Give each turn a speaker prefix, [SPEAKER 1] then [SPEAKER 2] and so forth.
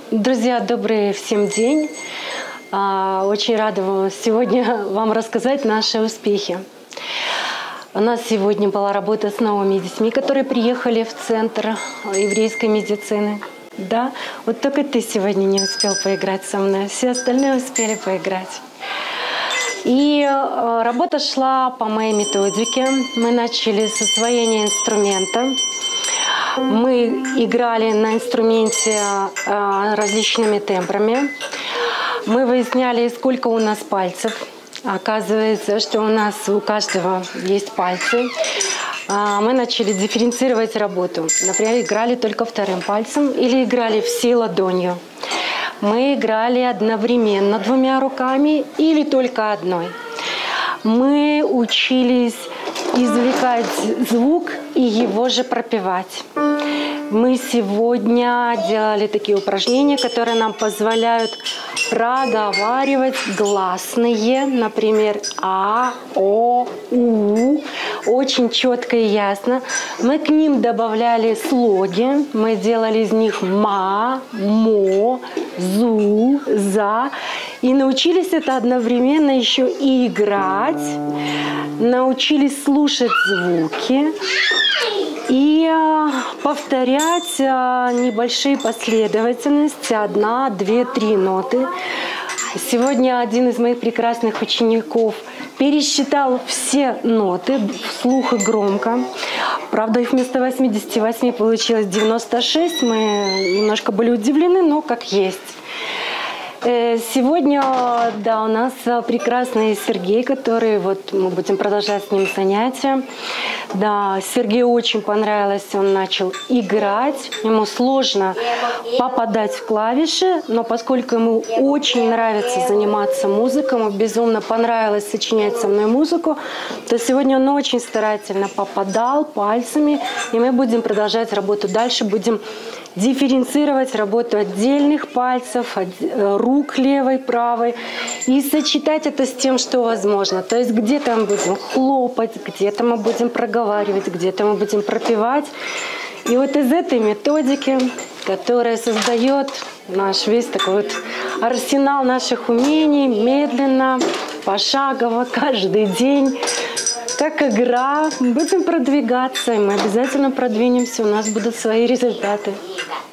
[SPEAKER 1] Друзья, добрый всем день. Очень рада сегодня вам рассказать наши успехи. У нас сегодня была работа с новыми детьми, которые приехали в Центр еврейской медицины. Да, вот только ты сегодня не успел поиграть со мной, все остальные успели поиграть. И работа шла по моей методике. Мы начали с освоения инструмента. Мы играли на инструменте различными тембрами. Мы выясняли, сколько у нас пальцев. Оказывается, что у каждого есть пальцы. Мы начали дифференцировать работу. Например, играли только вторым пальцем или играли всей ладонью. Мы играли одновременно двумя руками или только одной. Мы учились извлекать звук и его же пропевать. Мы сегодня делали такие упражнения, которые нам позволяют проговаривать гласные, например, А, О, У, очень четко и ясно. Мы к ним добавляли слоги, мы делали из них ма, мо, зу, за. И научились это одновременно еще и играть, научились слушать звуки и повторять небольшие последовательности, 1, 2, 3 ноты. Сегодня один из моих прекрасных учеников пересчитал все ноты вслух и громко. Правда, их вместо 88 получилось 96. Мы немножко были удивлены, но как есть. Сегодня, да, у нас прекрасный Сергей, который мы будем продолжать с ним занятия. Да, Сергею очень понравилось, он начал играть. Ему сложно попадать в клавиши, но поскольку ему очень нравится заниматься музыкой, ему безумно понравилось сочинять со мной музыку, то сегодня он очень старательно попадал пальцами, и мы будем продолжать работу дальше, будем дифференцировать работу отдельных пальцев, рук левой, правой и сочетать это с тем, что возможно. То есть где-то мы будем хлопать, где-то мы будем проговаривать, где-то мы будем пропевать. И вот из этой методики, которая создает наш весь такой вот арсенал наших умений, медленно, пошагово, каждый день, как игра, будем продвигаться, и мы обязательно продвинемся, у нас будут свои результаты.